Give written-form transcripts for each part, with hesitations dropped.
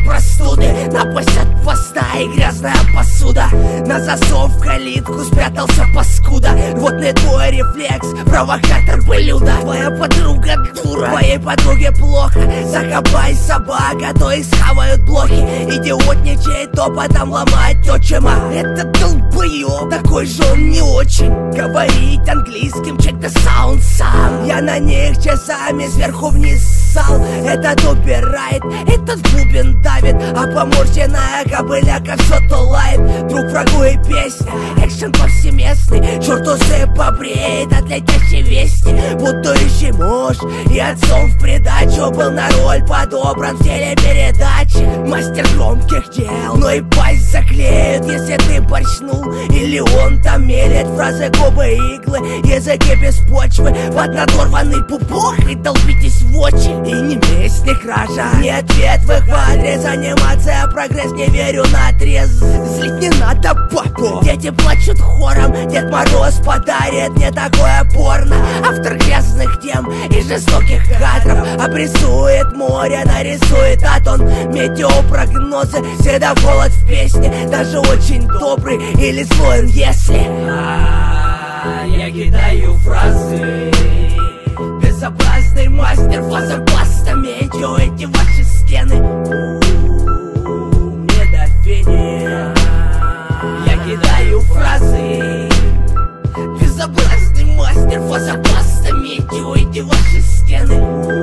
простуды. На площадь поста и грязная посуда. На засов в калитку спрятался паскуда. Рвотный твой рефлекс, провокатор блюда. Твоя подруга дура, твоей подруге плохо. Закопай собака, то их схавают блохи. Идиотничает, то потом ломать отчима. Это долбоёб, такой же он не очень. Говорить английским, check the sound сам. Я на них часами сверху вниз ссал. Этот убирает, этот бубен давит, а поморщенная кобыляка все тулает. Друг врагу и песня, экшен повсеместный. Черт усы побреет от летящей вести. Будущий муж и отцом в придачу был на роль подобран в телепередаче. Мастер громких дел, но и пасть заклеит, если ты борщнул. Или он там мелет фразы, губы, иглы, языки без почвы под надорванный пупок. И долбитесь в очи. И не месть, не кража, не ответ в их адрес. Анимация, прогресс, не верю наотрез. Злить не надо папу, дети плачут хором. Дед Мороз подарит мне такое порно. Автор грязных тем и жестоких кадров обрисует море, нарисует атон. Метеопрогнозы, всегда холод в песне. Даже очень добрый или злой он, если я кидаю фразы. Безопасный мастер фазопостаментью. Эти ваши стены мне до фени. Я кидаю фразы. Безопасный мастер фазопостаментью. Эти ваши стены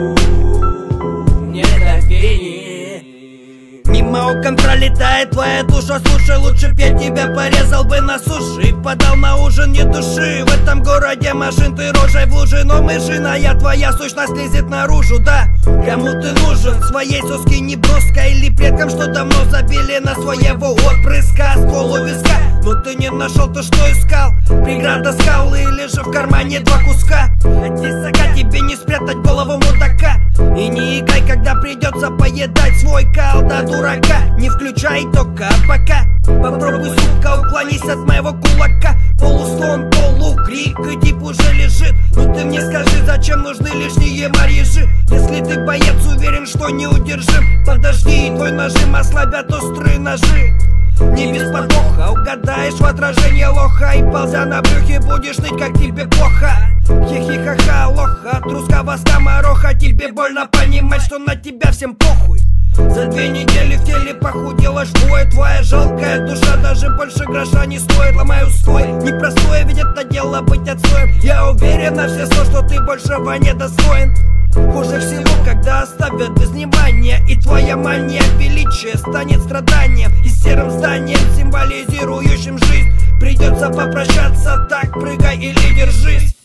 мне до фени. Мимо окон пролетает твоя душа. Слушай, лучше б я тебя порезал бы на суше и подал на ужин не души. В этом городе машин ты рожей в луже, но мышиная твоя сущность лезет наружу, да? Кому ты нужен? Своей соски не броска или предкам, что давно забили на своего отпрыска? Ствол у виска, но ты не нашел то, что искал. Преграда скалы или же в кармане два куска. От тесака тебе не спрятать голову мудака. И не икай, когда придется поедать свой кал. Да дурака, не включай только пока. Попробуй, сука, уклонись от моего кулака. Полуслон, полукрик, и тип уже лежит. Но ты мне скажи, зачем нужны лишние марьежи? Если ты боец, уверен, что неудержим. Подожди, твой нажим ослабят острые ножи. Не без подвоха угадаешь в отражение лоха. И ползя на брюхе будешь ныть, как тебе плохо. Хи-хи-ха-ха, лоха, трускава скомороха. Тебе больно понимать, что на тебя всем похуй. За 2 недели в теле похудела вдвое. Твоя жалкая душа даже больше гроша не стоит. Ломай устой, непростое, ведь это дело быть отстоем. Я уверен на все 100, что ты большего не достоин. Хуже всего, когда оставят без внимания, и твоя мания величия станет страданием и серым зданием, символизирующим жизнь. Придется попрощаться, так прыгай или держись.